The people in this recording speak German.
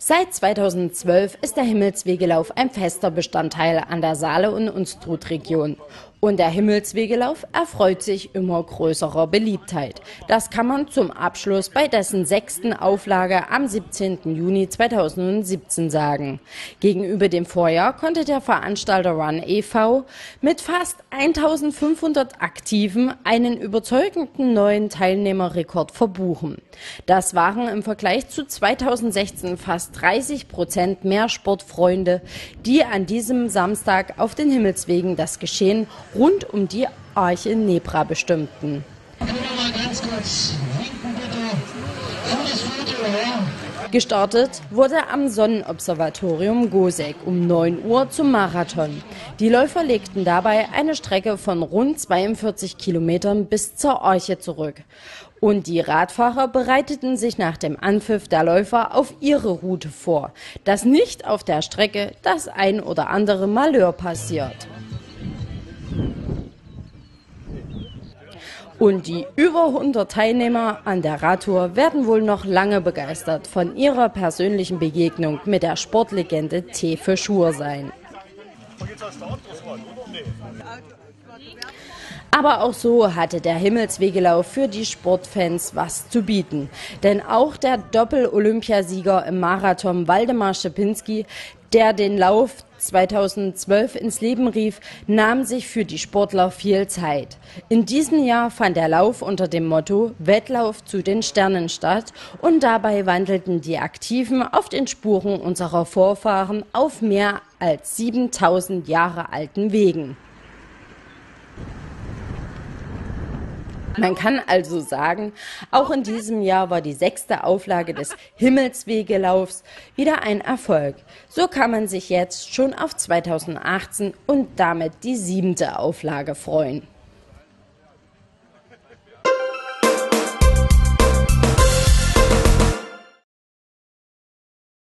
Seit 2012 ist der Himmelswegelauf ein fester Bestandteil an der Saale- und Unstrut-Region. Und der Himmelswegelauf erfreut sich immer größerer Beliebtheit. Das kann man zum Abschluss bei dessen 6. Auflage am 17. Juni 2017 sagen. Gegenüber dem Vorjahr konnte der Veranstalter Run e.V. mit fast 1500 Aktiven einen überzeugenden neuen Teilnehmerrekord verbuchen. Das waren im Vergleich zu 2016 fast 30% mehr Sportfreunde, die an diesem Samstag auf den Himmelswegen das Geschehen rund um die Arche Nebra bestimmten. Gestartet wurde am Sonnenobservatorium Goseck um 9 Uhr zum Marathon. Die Läufer legten dabei eine Strecke von rund 42 Kilometern bis zur Arche zurück. Und die Radfahrer bereiteten sich nach dem Anpfiff der Läufer auf ihre Route vor, dass nicht auf der Strecke das ein oder andere Malheur passiert. Und die über 100 Teilnehmer an der Radtour werden wohl noch lange begeistert von ihrer persönlichen Begegnung mit der Sportlegende Tefe Schur sein. Aber auch so hatte der Himmelswegelauf für die Sportfans was zu bieten. Denn auch der Doppel-Olympiasieger im Marathon Waldemar Szczepinski, der den Lauf 2012 ins Leben rief, nahm sich für die Sportler viel Zeit. In diesem Jahr fand der Lauf unter dem Motto Wettlauf zu den Sternen statt und dabei wandelten die Aktiven auf den Spuren unserer Vorfahren auf mehr als 7000 Jahre alten Wegen. Man kann also sagen, auch in diesem Jahr war die 6. Auflage des Himmelswegelaufs wieder ein Erfolg. So kann man sich jetzt schon auf 2018 und damit die 7. Auflage freuen.